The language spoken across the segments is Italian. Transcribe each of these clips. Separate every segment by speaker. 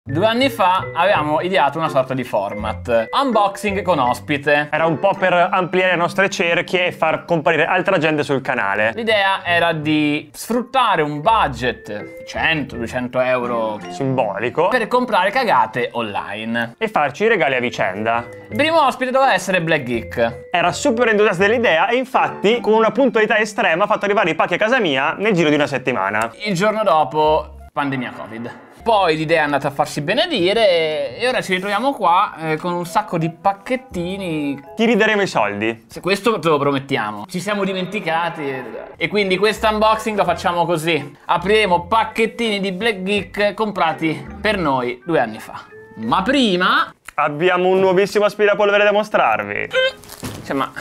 Speaker 1: 2 anni fa avevamo ideato una sorta di format, unboxing con ospite.
Speaker 2: Era un po' per ampliare le nostre cerchie e far comparire altra gente sul canale.
Speaker 1: L'idea era di sfruttare un budget 100-200 euro
Speaker 2: Simbolico.
Speaker 1: per comprare cagate online.
Speaker 2: E farci i regali a vicenda.
Speaker 1: Il primo ospite doveva essere Black Geek.
Speaker 2: Era super entusiasta dell'idea e infatti con una puntualità estrema ha fatto arrivare i pacchi a casa mia nel giro di una settimana.
Speaker 1: Il giorno dopo, pandemia Covid. Poi l'idea è andata a farsi benedire e ora ci ritroviamo qua con un sacco di pacchettini.
Speaker 2: Ti rideremo i soldi.
Speaker 1: Se questo te lo promettiamo. Ci siamo dimenticati e quindi questo unboxing lo facciamo così. Apriremo pacchettini di Black Geek comprati per noi 2 anni fa. Ma prima
Speaker 2: abbiamo un nuovissimo aspirapolvere da mostrarvi.
Speaker 1: cioè, ma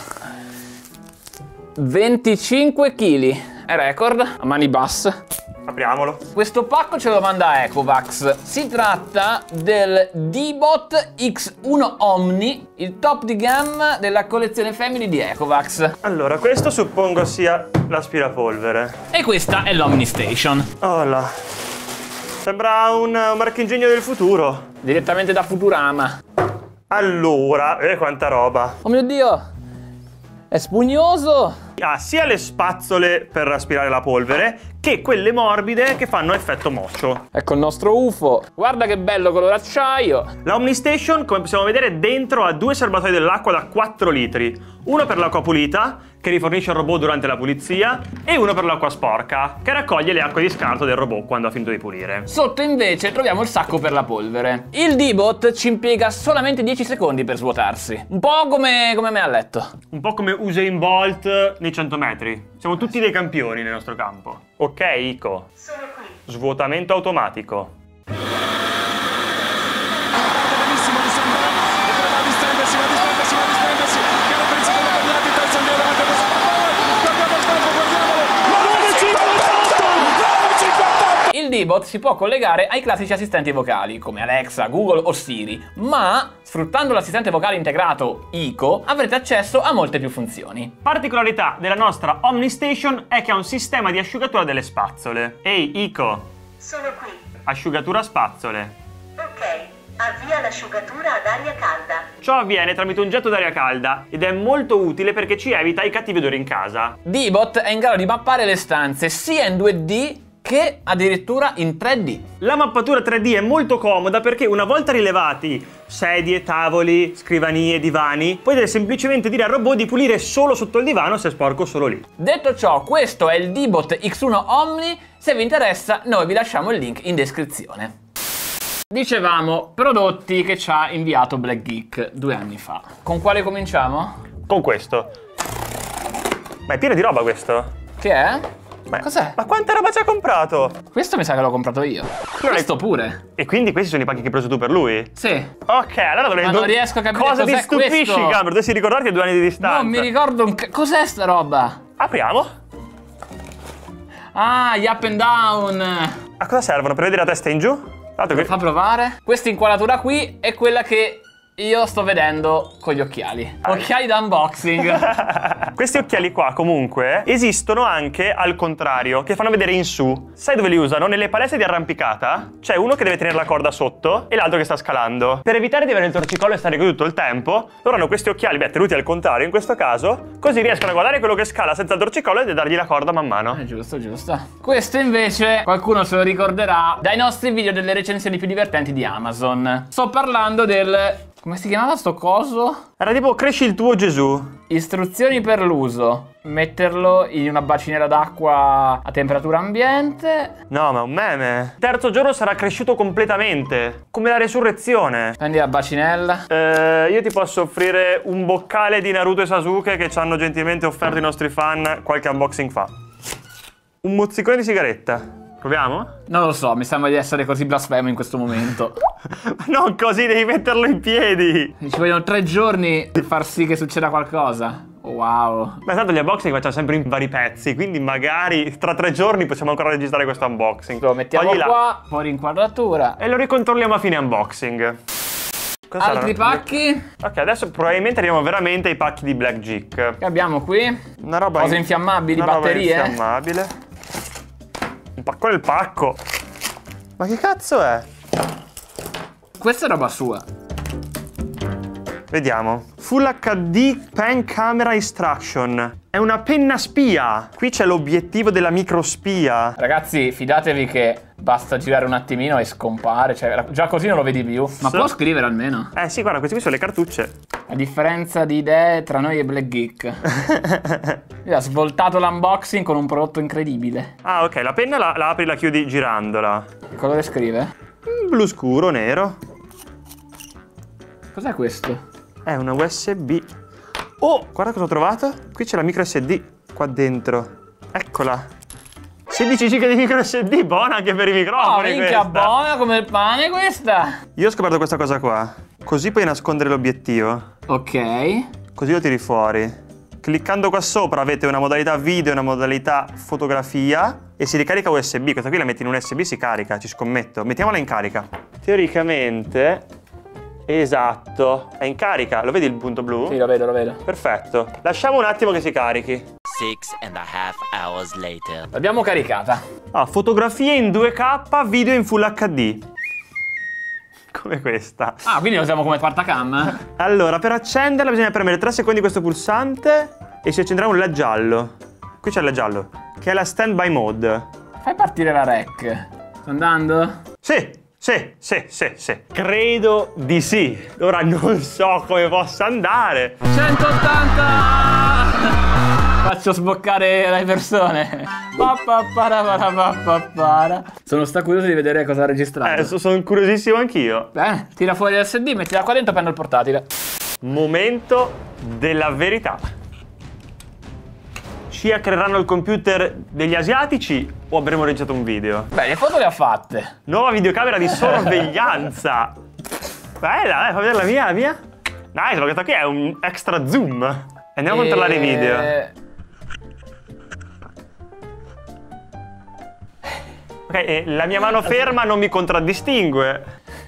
Speaker 1: 25 kg è record a mani basse.
Speaker 2: Apriamolo.
Speaker 1: Questo pacco ce lo manda Ecovacs. Si tratta del D-Bot X1 Omni, il top di gamma della collezione Family di Ecovacs.
Speaker 2: Allora, questo suppongo sia l'aspirapolvere.
Speaker 1: E questa è l'Omni Station.
Speaker 2: Oh là. Sembra un marchingegno del futuro.
Speaker 1: Direttamente da Futurama.
Speaker 2: Allora, quanta roba.
Speaker 1: Oh mio Dio! È spugnoso!
Speaker 2: Ha sia le spazzole per aspirare la polvere che quelle morbide che fanno effetto mocio.
Speaker 1: Ecco il nostro UFO. Guarda che bello color acciaio.
Speaker 2: La OmniStation, come possiamo vedere, dentro ha 2 serbatoi dell'acqua da 4 litri. Uno per l'acqua pulita, che rifornisce il robot durante la pulizia, e uno per l'acqua sporca, che raccoglie le acque di scarto del robot quando ha finito di pulire.
Speaker 1: Sotto invece troviamo il sacco per la polvere. Il D-Bot ci impiega solamente 10 secondi per svuotarsi. Un po' come me a letto.
Speaker 2: Un po' come Usain Bolt nei 100 metri. Siamo tutti dei campioni nel nostro campo. Ok, Ico.
Speaker 3: Sono qui.
Speaker 2: Svuotamento automatico.
Speaker 1: Il D-Bot si può collegare ai classici assistenti vocali come Alexa, Google o Siri, ma sfruttando l'assistente vocale integrato Ico avrete accesso a molte più funzioni.
Speaker 2: Particolarità della nostra OmniStation è che ha un sistema di asciugatura delle spazzole. Ehi, Ico.
Speaker 3: Sono qui.
Speaker 2: Asciugatura spazzole.
Speaker 3: Ok. Avvia l'asciugatura ad aria calda.
Speaker 2: Ciò avviene tramite un getto d'aria calda ed è molto utile perché ci evita i cattivi odori in casa.
Speaker 1: D-Bot è in grado di mappare le stanze sia in 2D che addirittura in 3D.
Speaker 2: La mappatura 3D è molto comoda perché una volta rilevati sedie, tavoli, scrivanie, divani, potete semplicemente dire al robot di pulire solo sotto il divano se è sporco solo lì.
Speaker 1: Detto ciò, questo è il D-Bot X1 Omni. Se vi interessa, noi vi lasciamo il link in descrizione. Dicevamo, prodotti che ci ha inviato Black Geek 2 anni fa. Con quale cominciamo?
Speaker 2: Con questo. Ma è pieno di roba questo.
Speaker 1: Che è? Cos'è?
Speaker 2: Ma quanta roba ci ha comprato?
Speaker 1: Questo mi sa che l'ho comprato io. Questo pure.
Speaker 2: E quindi questi sono i pacchi che hai preso tu per lui?
Speaker 1: Sì.
Speaker 2: Ok, allora dovrei...
Speaker 1: Ma non riesco a capire
Speaker 2: cosa ti
Speaker 1: cos'è
Speaker 2: stupisci,
Speaker 1: questo.
Speaker 2: Gambero? Dovresti ricordarti a 2 anni di distanza.
Speaker 1: Non mi ricordo cos'è sta roba?
Speaker 2: Apriamo.
Speaker 1: Ah, gli up and down.
Speaker 2: A cosa servono? Per vedere la testa in giù?
Speaker 1: Lo fa provare? Questa inquadratura qui è quella che io sto vedendo con gli occhiali. Occhiali da unboxing.
Speaker 2: Questi occhiali qua comunque esistono anche al contrario, che fanno vedere in su. Sai dove li usano? Nelle palestre di arrampicata c'è uno che deve tenere la corda sotto e l'altro che sta scalando. Per evitare di avere il torcicollo e stare qui tutto il tempo, loro hanno questi occhiali, tenuti al contrario in questo caso, così riescono a guardare quello che scala senza il torcicollo e dargli la corda man mano.
Speaker 1: Giusto, giusto. Questo invece qualcuno se lo ricorderà dai nostri video delle recensioni più divertenti di Amazon. Sto parlando del... come si chiamava sto coso?
Speaker 2: Era tipo cresci il tuo Gesù.
Speaker 1: Istruzioni per l'uso. Metterlo in una bacinella d'acqua a temperatura ambiente.
Speaker 2: No, ma è un meme. Terzo giorno sarà cresciuto completamente, come la resurrezione.
Speaker 1: Prendi la bacinella.
Speaker 2: Io ti posso offrire un boccale di Naruto e Sasuke che ci hanno gentilmente offerto i nostri fan qualche unboxing fa. Un mozzicone di sigaretta. Proviamo?
Speaker 1: Non lo so, mi sembra di essere così blasfemo in questo momento.
Speaker 2: Non così, devi metterlo in piedi.
Speaker 1: Ci vogliono 3 giorni per far sì che succeda qualcosa. Wow.
Speaker 2: Ma tanto gli unboxing facciamo sempre in vari pezzi, quindi magari tra 3 giorni possiamo ancora registrare questo unboxing.
Speaker 1: Lo mettiamo qua, fuori inquadratura.
Speaker 2: E lo ricontrolliamo a fine unboxing.
Speaker 1: Altri pacchi?
Speaker 2: Ok, adesso probabilmente arriviamo veramente ai pacchi di Black Geek.
Speaker 1: Che abbiamo qui?
Speaker 2: Una roba
Speaker 1: cose infiammabili,
Speaker 2: una
Speaker 1: batterie?
Speaker 2: Roba infiammabile. Un pacco nel pacco. Ma che cazzo è?
Speaker 1: Questa è roba sua.
Speaker 2: Vediamo. Full HD Pen Camera Instruction. È una penna spia. Qui c'è l'obiettivo della microspia.
Speaker 1: Ragazzi, fidatevi che basta girare un attimino e scompare. Cioè, già così non lo vedi più. Ma può scrivere almeno?
Speaker 2: Sì, guarda, queste qui sono le cartucce.
Speaker 1: La differenza di idee tra noi e Black Geek. Lui ha svoltato l'unboxing con un prodotto incredibile.
Speaker 2: Ah, ok, la penna la apri e la chiudi girandola.
Speaker 1: Che colore scrive?
Speaker 2: Blu scuro, nero.
Speaker 1: Cos'è questo?
Speaker 2: È una USB. Oh, guarda cosa ho trovato. Qui c'è la micro SD qua dentro. Eccola. 16 giga di micro SD, buona anche per i microfoni.
Speaker 1: Oh, minchia, buona come il pane questa.
Speaker 2: Io ho scoperto questa cosa qua. Così puoi nascondere l'obiettivo.
Speaker 1: Ok.
Speaker 2: Così lo tiri fuori. Cliccando qua sopra avete una modalità video e una modalità fotografia e si ricarica USB. Questa qui la metti in un USB, si carica, ci scommetto. Mettiamola in carica. Teoricamente... Esatto, è in carica, lo vedi il punto blu?
Speaker 1: Sì, lo vedo, lo vedo.
Speaker 2: Perfetto, lasciamo un attimo che si carichi.
Speaker 4: 6.5 hours later.
Speaker 1: L'abbiamo caricata.
Speaker 2: Ah, fotografie in 2K, video in Full HD. Come questa.
Speaker 1: Ah, quindi lo usiamo come partacam?
Speaker 2: Allora, per accenderla bisogna premere 3 secondi questo pulsante e si accenderà un LED giallo. Qui c'è il LED giallo, che è la standby mode.
Speaker 1: Fai partire la rec. Sto andando?
Speaker 2: Sì. Credo di sì. Ora non so come possa andare.
Speaker 1: 180! Faccio sboccare le persone. Sono curioso di vedere cosa ha registrato.
Speaker 2: Sono curiosissimo anch'io.
Speaker 1: Bene, tira fuori l'SD, mettila qua dentro e prendo il portatile.
Speaker 2: Momento della verità. Ci hackeranno il computer degli asiatici o avremo registrato un video?
Speaker 1: Beh, le foto le ha fatte.
Speaker 2: Nuova videocamera di sorveglianza. Bella, fa vedere la mia. Nice, questo qui è un extra zoom. Andiamo a controllare i video. Ok, la mia mano ferma non mi contraddistingue.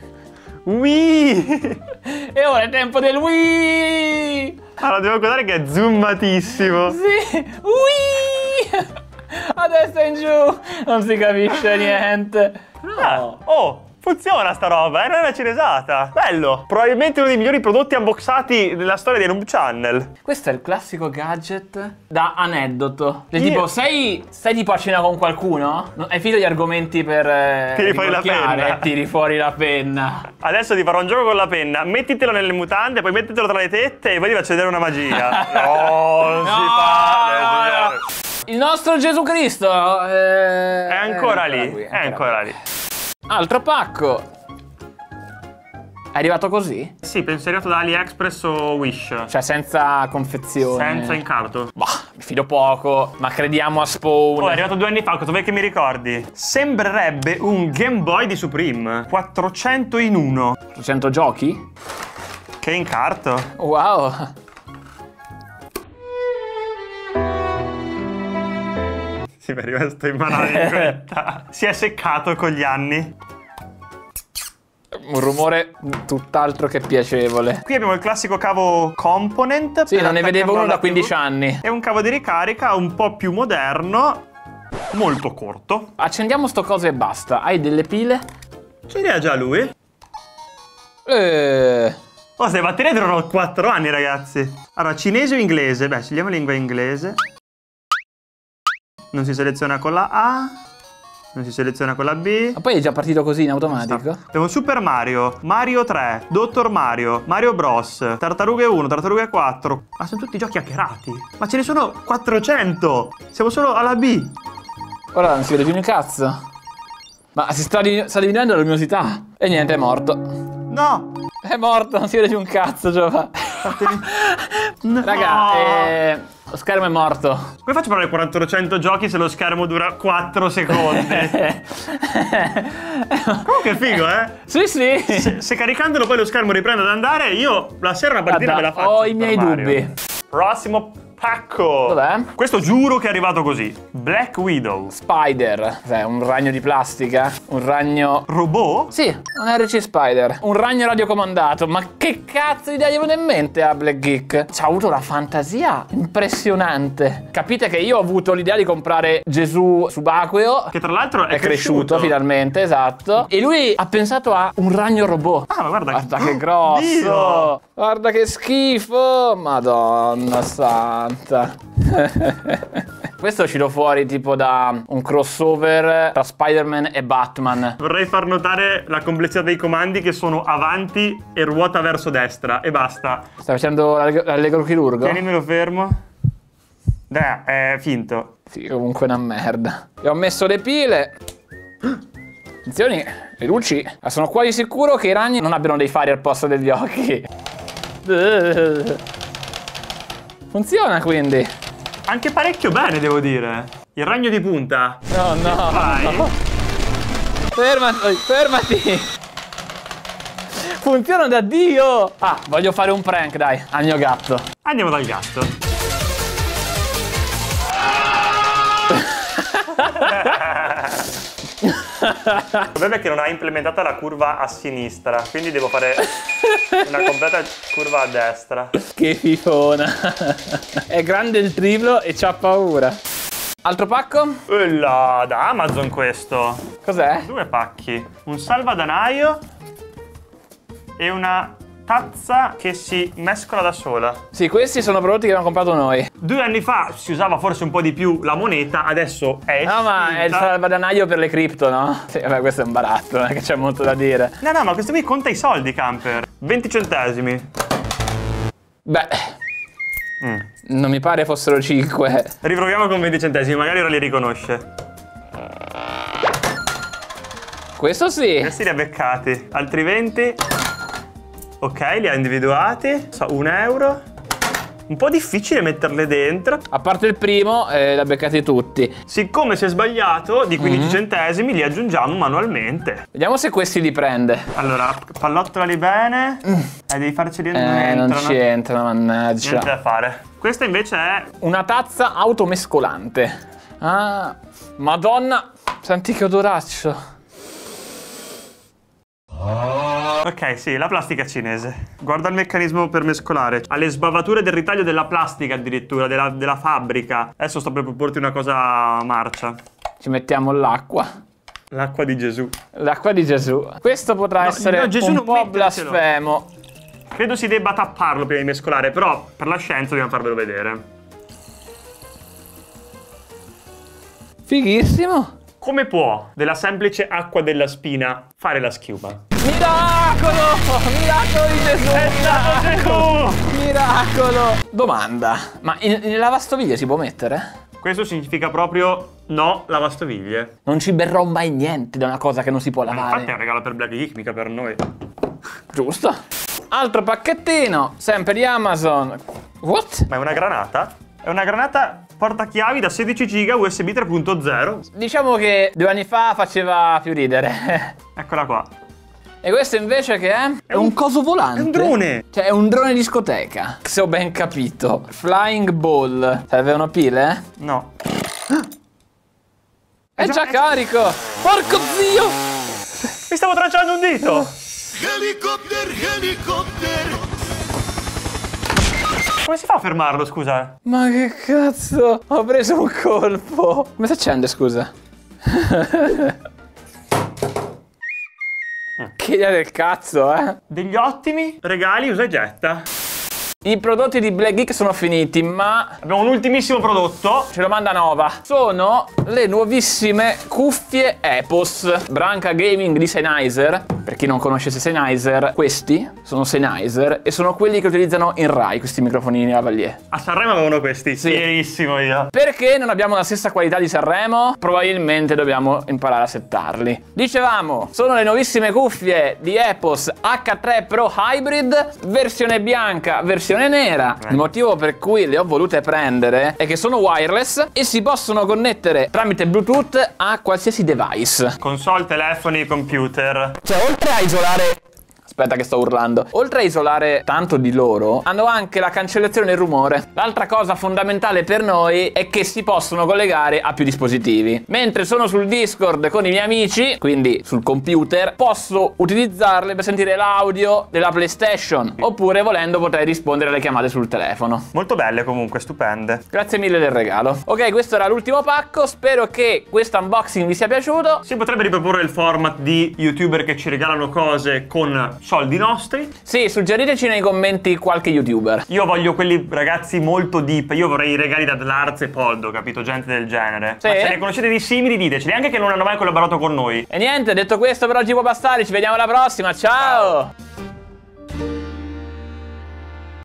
Speaker 2: Wii!
Speaker 1: E ora è tempo del Wii!
Speaker 2: Allora, devo guardare che è zoomatissimo.
Speaker 1: Sì! Wii! A destra e in giù! Non si capisce niente. No!
Speaker 2: Oh! Funziona sta roba, non è una cinesata. Bello! Probabilmente uno dei migliori prodotti unboxati nella storia di Noob Channel.
Speaker 1: Questo è il classico gadget da aneddoto. Tipo, sei tipo a cena con qualcuno? Hai finito gli argomenti per
Speaker 2: tiri fuori la penna.
Speaker 1: E tiri fuori la penna.
Speaker 2: Adesso ti farò un gioco con la penna. Mettitelo nelle mutande, poi mettetelo tra le tette e poi ti faccio vedere una magia. No, non si fa.
Speaker 1: No. Il nostro Gesù Cristo
Speaker 2: è ancora lì. È ancora lì.
Speaker 1: Altro pacco. È arrivato così?
Speaker 2: Sì, penso sia arrivato da AliExpress o Wish.
Speaker 1: Cioè senza confezione.
Speaker 2: Senza incarto.
Speaker 1: Bah, mi fido poco, ma crediamo a Spawn.
Speaker 2: Oh, è arrivato 2 anni fa, cosa vuoi che mi ricordi? Sembrerebbe un Game Boy di Supreme. 400 in 1.
Speaker 1: 400 giochi?
Speaker 2: Che incarto.
Speaker 1: Wow.
Speaker 2: Sì, mi è rimasto in mano la si è seccato con gli anni.
Speaker 1: Un rumore tutt'altro che piacevole.
Speaker 2: Qui abbiamo il classico cavo component.
Speaker 1: Sì, non ne vedevo uno da 15 anni.
Speaker 2: È un cavo di ricarica un po' più moderno, molto corto.
Speaker 1: Accendiamo sto coso e basta. Hai delle pile?
Speaker 2: Ce ne ha già lui? Oh, queste batterie durano 4 anni, ragazzi. Allora, cinese o inglese? Beh, scegliamo lingua inglese. Non si seleziona con la A. Non si seleziona con la B.
Speaker 1: Ma poi è già partito così in automatico?
Speaker 2: Abbiamo Super Mario, Mario 3, Dottor Mario, Mario Bros, Tartarughe 1, Tartarughe 4. Ma sono tutti giochi hackerati. Ma ce ne sono 400. Siamo solo alla B.
Speaker 1: Ora non si vede più un cazzo. Ma si sta diminuendo la luminosità. E niente, è morto.
Speaker 2: No.
Speaker 1: È morto, non si vede più un cazzo, Giova.
Speaker 2: No.
Speaker 1: Raga, lo schermo è morto.
Speaker 2: Come faccio a parlare 400 giochi se lo schermo dura 4 secondi? Comunque è figo, eh?
Speaker 1: Sì, sì.
Speaker 2: Se caricandolo poi lo schermo riprende ad andare, io la sera una partita me la faccio.
Speaker 1: Ho i miei dubbi.
Speaker 2: Prossimo pacco.
Speaker 1: Dov'è?
Speaker 2: Questo giuro che è arrivato così. Black Widow.
Speaker 1: Spider. Cos'è? Un ragno di plastica? Un ragno...
Speaker 2: Robot?
Speaker 1: Sì, un RC Spider. Un ragno radiocomandato. Ma che cazzo di idea gli viene in mente a Black Geek? C'ha avuto una fantasia impressionante. Capite che io ho avuto l'idea di comprare Gesù subacqueo,
Speaker 2: Che tra l'altro
Speaker 1: è cresciuto finalmente, esatto. E lui ha pensato a un ragno robot.
Speaker 2: Ah, ma guarda
Speaker 1: Che grosso.
Speaker 2: Dio.
Speaker 1: Guarda che schifo. Madonna santa. Questo è uscito fuori tipo da un crossover tra Spider-Man e Batman.
Speaker 2: Vorrei far notare la complessità dei comandi che sono avanti e ruota verso destra e basta.
Speaker 1: Stai facendo l'allegro chirurgo?
Speaker 2: Tienimelo fermo. Dai, è finto.
Speaker 1: Sì, comunque una merda. E ho messo le pile. Attenzione, le luci. Ma sono quasi sicuro che i ragni non abbiano dei fari al posto degli occhi. Funziona quindi.
Speaker 2: Anche parecchio bene, devo dire. Il ragno di punta.
Speaker 1: No, no.
Speaker 2: Vai.
Speaker 1: Fermati, fermati. Funziona da Dio. Ah, voglio fare un prank, dai, al mio gatto.
Speaker 2: Andiamo dal gatto. Il problema è che non ha implementata la curva a sinistra, quindi devo fare una completa curva a destra.
Speaker 1: Che fifona. È grande il triplo e c'ha paura. Altro pacco?
Speaker 2: Là, da Amazon questo.
Speaker 1: Cos'è?
Speaker 2: 2 pacchi. Un salvadanaio e una tazza che si mescola da sola.
Speaker 1: Sì, questi sono prodotti che abbiamo comprato noi.
Speaker 2: 2 anni fa si usava forse un po' di più la moneta, adesso è
Speaker 1: No, ma è il
Speaker 2: estinta.
Speaker 1: salvadanaio per le cripto, no? Sì, vabbè, questo è un baratto, non è che c'è molto da dire.
Speaker 2: No, no, ma questo qui conta i soldi, camper. 20 centesimi.
Speaker 1: Beh, non mi pare fossero 5.
Speaker 2: Riproviamo con 20 centesimi, magari ora li riconosce.
Speaker 1: Questo sì.
Speaker 2: Questi li ha beccati. Altri 20. Ok, li ha individuati. 1 euro. Un po' difficile metterle dentro.
Speaker 1: A parte il primo, l'ha beccati tutti.
Speaker 2: Siccome si è sbagliato, di 15 centesimi li aggiungiamo manualmente.
Speaker 1: Vediamo se questi li prende.
Speaker 2: Allora, pallottolali bene. Devi farceli dentro.
Speaker 1: Non ci entrano, mannaggia.
Speaker 2: Niente da fare. Questa invece è...
Speaker 1: Una tazza automescolante. Ah, madonna. Senti che odoraccio.
Speaker 2: Ok, sì, la plastica cinese. Guarda il meccanismo per mescolare. Ha le sbavature del ritaglio della plastica addirittura, della fabbrica. Adesso sto per proporti una cosa marcia.
Speaker 1: Ci mettiamo l'acqua.
Speaker 2: L'acqua di Gesù.
Speaker 1: L'acqua di Gesù. Questo potrà essere
Speaker 2: Gesù
Speaker 1: un
Speaker 2: non
Speaker 1: po'
Speaker 2: mettercelo.
Speaker 1: blasfemo.
Speaker 2: Credo si debba tapparlo prima di mescolare, però per la scienza dobbiamo farvelo vedere.
Speaker 1: Fighissimo.
Speaker 2: Come può della semplice acqua della spina fare la schiuma?
Speaker 1: Miracolo! Miracolo di Gesù!
Speaker 2: Gesù!
Speaker 1: Miracolo! Domanda, ma in lavastoviglie si può mettere?
Speaker 2: Questo significa proprio no lavastoviglie.
Speaker 1: Non ci berrò mai niente da una cosa che non si può
Speaker 2: Infatti è
Speaker 1: lavare.
Speaker 2: un regalo per Black Geek, mica per noi.
Speaker 1: Giusto? Altro pacchettino, sempre di Amazon. What?
Speaker 2: Ma è una granata? È una granata portachiavi da 16 giga USB 3.0.
Speaker 1: Diciamo che 2 anni fa faceva più ridere.
Speaker 2: Eccola qua.
Speaker 1: E questo invece che è? È un coso volante.
Speaker 2: È un drone.
Speaker 1: Cioè è un drone discoteca. Se ho ben capito. Flying Ball. Serve pile?
Speaker 2: No.
Speaker 1: È già carico. Porco zio.
Speaker 2: Mi stavo tracciando un dito. Come si fa a fermarlo, scusa?
Speaker 1: Ma che cazzo? Ho preso un colpo. Come si accende, scusa? Che idea del cazzo, eh?
Speaker 2: Degli ottimi regali usa e getta.
Speaker 1: I prodotti di Black Geek sono finiti, ma
Speaker 2: Abbiamo un ultimissimo prodotto.
Speaker 1: ce lo manda Nova. Sono le nuovissime cuffie Epos Branca Gaming di Sennheiser. Per chi non conoscesse Sennheiser, questi sono Sennheiser e sono quelli che utilizzano in Rai questi microfonini lavalier.
Speaker 2: A Sanremo avevano questi.
Speaker 1: Sì.
Speaker 2: Fierissimo io.
Speaker 1: Perché non abbiamo la stessa qualità di Sanremo? Probabilmente dobbiamo imparare a settarli. Dicevamo, sono le nuovissime cuffie di Epos H3 Pro Hybrid, versione bianca, versione nera. Il motivo per cui le ho volute prendere è che sono wireless e si possono connettere tramite Bluetooth a qualsiasi device.
Speaker 2: Console, telefoni, computer.
Speaker 1: Cioè, oltre a isolare Aspetta che sto urlando. Oltre a isolare tanto di loro, hanno anche la cancellazione del rumore. L'altra cosa fondamentale per noi è che si possono collegare a più dispositivi. Mentre sono sul Discord con i miei amici, quindi sul computer, posso utilizzarle per sentire l'audio della PlayStation. Oppure, volendo, potrei rispondere alle chiamate sul telefono.
Speaker 2: Molto belle comunque, stupende.
Speaker 1: Grazie mille del regalo. Ok, questo era l'ultimo pacco. Spero che questo unboxing vi sia piaciuto.
Speaker 2: Si potrebbe riproporre il format di YouTuber che ci regalano cose con soldi nostri.
Speaker 1: Sì, suggeriteci nei commenti qualche YouTuber.
Speaker 2: Io voglio quelli ragazzi molto deep. Io vorrei i regali da Lars e Poldo, capito? Gente del genere.
Speaker 1: Sì?
Speaker 2: Ma se ne conoscete di simili, diteceli, anche che non hanno mai collaborato con noi.
Speaker 1: E niente, detto questo per oggi può bastare. Ci vediamo alla prossima. Ciao.